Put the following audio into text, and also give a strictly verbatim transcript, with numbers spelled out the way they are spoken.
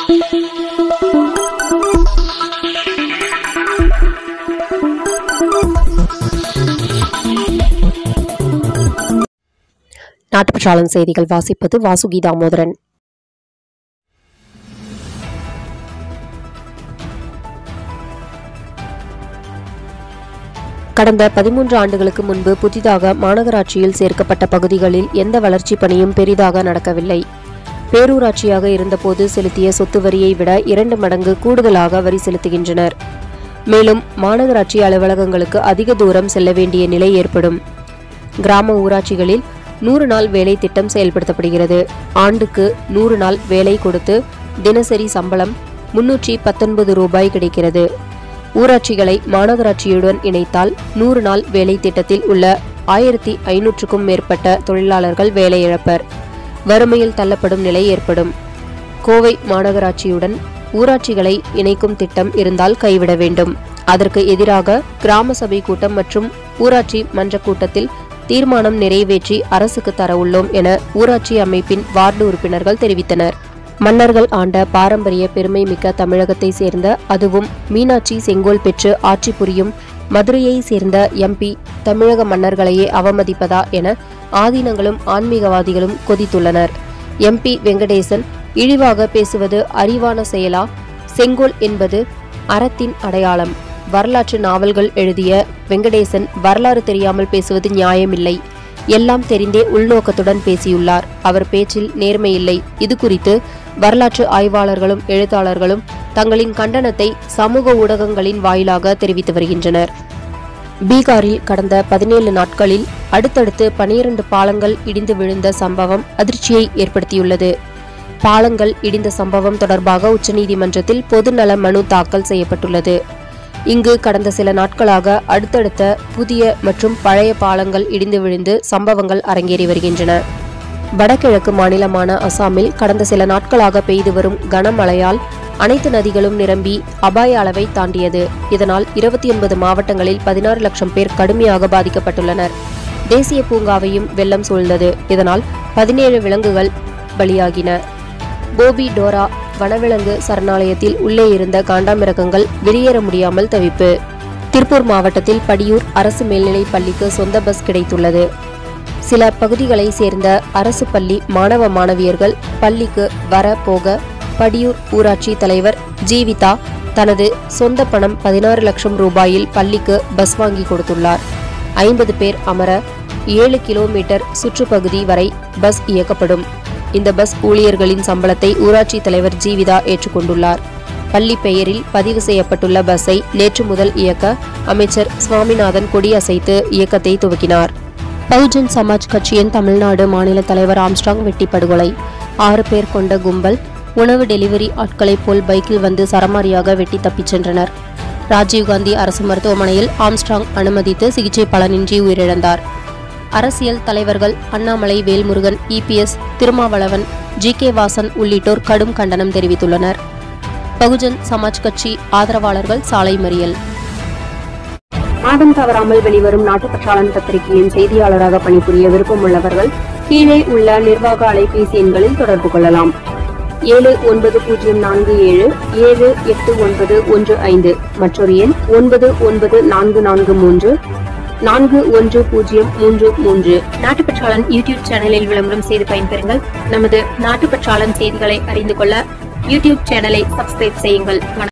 நாட்டுப்பற்றாளன் செய்திகள் வாசிப்பது வாசுகி தாமோதரன். கடந்த பதிமூன்று ஆண்டுகளுக்கு முன்பு புதிதாக மாநகராட்சியில் சேர்க்கப்பட்ட பகுதிகளில் எந்த வளர்ச்சி பணியும் பெரிதாக நடக்கவில்லை. பேரூராட்சியாக இருந்தபோது செலுத்திய சொத்து வரியை விட இரண்டு மடங்கு கூடுதலாக வரி செலுத்துகின்றனர். மேலும் மாநகராட்சி அலுவலகங்களுக்கு அதிக தூரம் செல்ல வேண்டிய நிலை ஏற்படும். கிராம ஊராட்சிகளில் நூறு நாள் வேலை திட்டம் செயல்படுத்தப்படுகிறது. ஆண்டுக்கு நூறு நாள் வேலை கொடுத்து தினசரி சம்பளம் முன்னூற்றி பத்தொன்பது ரூபாய் கிடைக்கிறது. ஊராட்சிகளை மாநகராட்சியுடன் இணைத்தால் நூறு நாள் வேலை திட்டத்தில் உள்ள ஆயிரத்தி ஐநூற்றுக்கும் மேற்பட்ட தொழிலாளர்கள் வேலை இழப்பர். வறுமையில் தள்ளப்படும் நிலை ஏற்படும். கோவை மாநகராட்சியுடன் ஊராட்சிகளை இணைக்கும் திட்டம் இருந்தால் கைவிட வேண்டும். அதற்கு எதிராக கிராம சபை கூட்டம் மற்றும் ஊராட்சி மன்ற கூட்டத்தில் தீர்மானம் நிறைவேற்றி அரசுக்கு தர உள்ளோம் என ஊராட்சி அமைப்பின் வார்டு உறுப்பினர்கள் தெரிவித்தனர். மன்னர்கள் ஆண்ட பாரம்பரிய பெருமை மிக்க தமிழகத்தை சேர்ந்த, அதுவும் மீனாட்சி செங்கோல் பெற்று ஆட்சி புரியும் மதுரையை சேர்ந்த எம்பி தமிழக மன்னர்களையே அவமதிப்பதா என ஆதீனங்களும் ஆன்மீகவாதிகளும் கொதித்துள்ளனர். எம்பி வெங்கடேசன் இழிவாக பேசுவது அறிவான செயலா? செங்கோல் என்பது அறத்தின் அடையாளம். வரலாற்று நாவல்கள் எழுதிய வெங்கடேசன் வரலாறு தெரியாமல் பேசுவது நியாயமில்லை. எல்லாம் தெரிந்தே உள்நோக்கத்துடன் பேசியுள்ளார். அவர் பேச்சில் நேர்மையில்லை. இது குறித்து வரலாற்று ஆய்வாளர்களும் எழுத்தாளர்களும் தங்களின் கண்டனத்தை சமூக ஊடகங்களின் வாயிலாக தெரிவித்து வருகின்றனர். பீகாரில் கடந்த பதினேழு நாட்களில் அடுத்தடுத்து பனிரண்டு பாலங்கள் இடிந்து விழுந்த சம்பவம் அதிர்ச்சியை ஏற்படுத்தியுள்ளது. பாலங்கள் இடிந்த சம்பவம் தொடர்பாக உச்சநீதிமன்றத்தில் பொதுநல மனு தாக்கல் செய்யப்பட்டுள்ளது. இங்கு கடந்த சில நாட்களாக அடுத்தடுத்த புதிய மற்றும் பழைய பாலங்கள் இடிந்து விழுந்து சம்பவங்கள் அரங்கேறி வருகின்றன. வடகிழக்கு மாநிலமான அசாமில் கடந்த சில நாட்களாக பெய்து வரும் கனமழையால் அனைத்து நதிகளும் நிரம்பி அபாய அளவை தாண்டியது. இதனால் இருபத்தி ஒன்பது மாவட்டங்களில் பதினாறு லட்சம் பேர் கடுமையாக பாதிக்கப்பட்டுள்ளனர். தேசிய பூங்காவையும் வெள்ளம் சூழ்ந்தது. இதனால் பதினேழு விலங்குகள் பலியாகின. போபி டோரா வனவிலங்கு சரணாலயத்தில் உள்ளே இருந்த காண்டாமிருகங்கள் வெளியேற முடியாமல் தவிப்பு. திருப்பூர் மாவட்டத்தில் படியூர் அரசு மேல்நிலைப் பள்ளிக்கு சொந்த பஸ் கிடைத்துள்ளது. சில பகுதிகளை சேர்ந்த அரசு பள்ளி மாணவ மாணவியர்கள் பள்ளிக்கு வர போக படியூர் ஊராட்சி தலைவர் ஜீவிதா தனது சொந்த பணம் பதினாறு லட்சம் ரூபாயில் பள்ளிக்கு பஸ் வாங்கி கொடுத்துள்ளார். ஐம்பது பேர் அமர ஏழு கிலோமீட்டர் சுற்றுப்பகுதி வரை பஸ் இயக்கப்படும். இந்த பஸ் ஊழியர்களின் சம்பளத்தை ஊராட்சி தலைவர் ஜீவிதா ஏற்றுக்கொண்டுள்ளார். பள்ளி பெயரில் பதிவு செய்யப்பட்டுள்ள பஸ்ஸை நேற்று முதல் இயக்க அமைச்சர் சுவாமிநாதன் கொடியசைத்து இயக்கத்தை துவக்கினார். பகுஜன் சமாஜ் கட்சியின் தமிழ்நாடு மாநில தலைவர் ஆம்ஸ்ட்ராங் வெட்டி படுகொலை. ஆறு பேர் கொண்ட கும்பல் உணவு டெலிவரி ஆட்களைப் போல் பைக்கில் வந்து சரமாரியாக வெட்டி தப்பிச் சென்றனர். ராஜீவ்காந்தி அரசு மருத்துவமனையில் ஆம்ஸ்ட்ராங் அனுமதித்து சிகிச்சை பலனின்றி உயிரிழந்தார். அரசியல் தலைவர்கள் அண்ணாமலை, வேல்முருகன், இபிஎஸ், திருமாவளவன், ஜி கே வாசன் உள்ளிட்டோர் கடும் கண்டனம் தெரிவித்துள்ளனர். பகுஜன் சமாஜ் கட்சி ஆதரவாளர்கள் சாலை மறியல். மாதம் தவறாமல் வெளிவரும் நாட்டுப்பற்றாளன் பத்திரிகையின் செய்தியாளராக பணிபுரிய விருப்பமுள்ளவர்கள் கீழே உள்ள நிர்வாக அலைபேசி எண்களில் தொடர்பு கொள்ளலாம். ஏழு ஒன்பது பூஜ்ஜியம் நான்கு ஏழு ஏழு எட்டு ஒன்பது ஒன்று ஐந்து மற்றொரு எண் ஒன்பது ஒன்பது நான்கு நான்கு மூன்று நான்கு ஒன்று பூஜ்ஜியம் மூன்று மூன்று. நாட்டுப்பற்றாளன் யூடியூப் சேனலில் விளம்பரம் செய்து பயன்பெறுங்கள். நமது நாட்டுப்பற்றாளன் செய்திகளை அறிந்து கொள்ள யூடியூப் சேனலை சப்ஸ்கிரைப் செய்யுங்கள்.